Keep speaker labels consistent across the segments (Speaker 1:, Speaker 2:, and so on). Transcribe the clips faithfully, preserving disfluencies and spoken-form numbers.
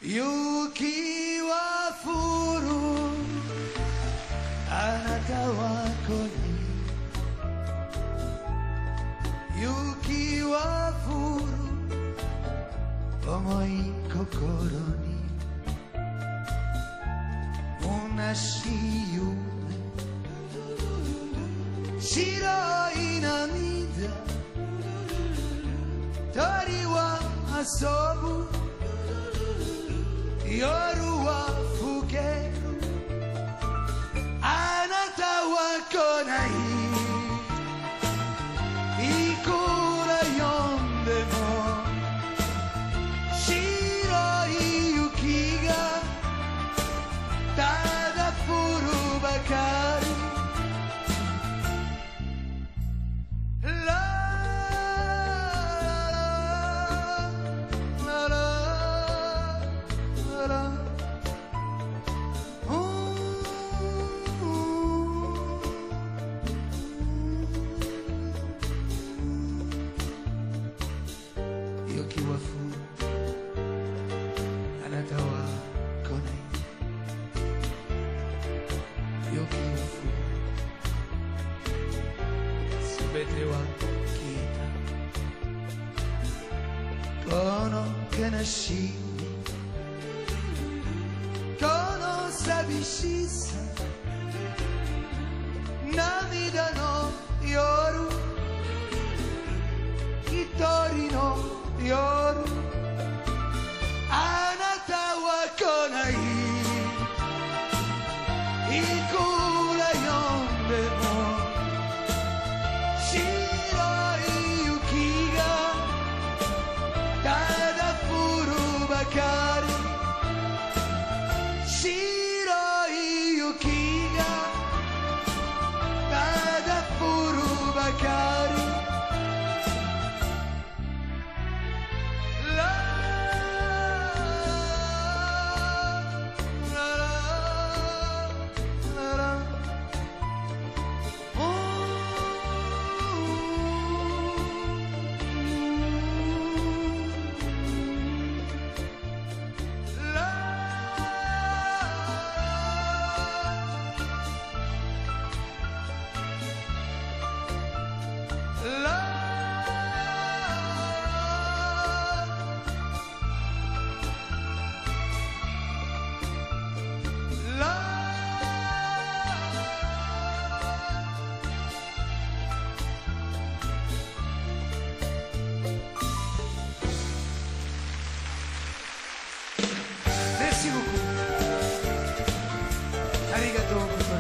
Speaker 1: 雪は降る、あなたは来ない。雪は降る、重い心に虚しい夢、白い涙、鳥は遊ぶ、夜は更ける、あなたは来ない。いくら呼んでも白い雪がただ降るばかり。雪は降る、あなたは来ない。雪は降る、すべては消えた。この悲しみ、この寂しさ、涙の夜、一人の夜、あなたは来ない。いくら呼んでも白い雪がただ降るばかり。白い雪がただ降るばかり。ありがとう、心から。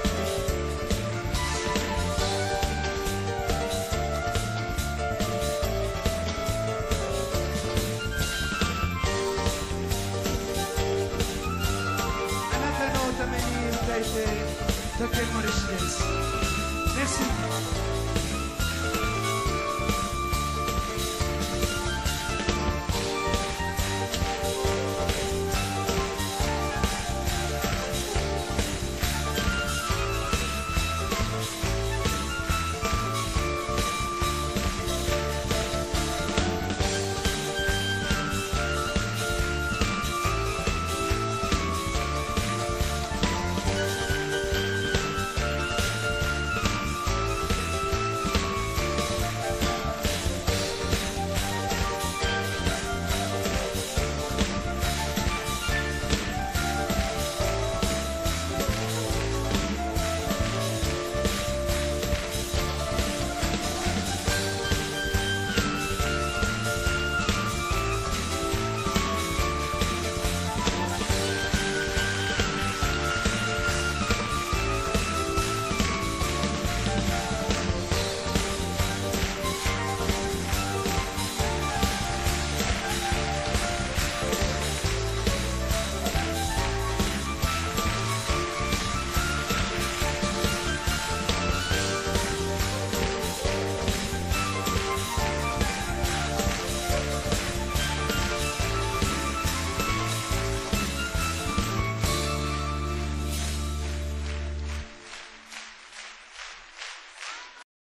Speaker 1: あなたのために歌えてとても嬉しいです。です。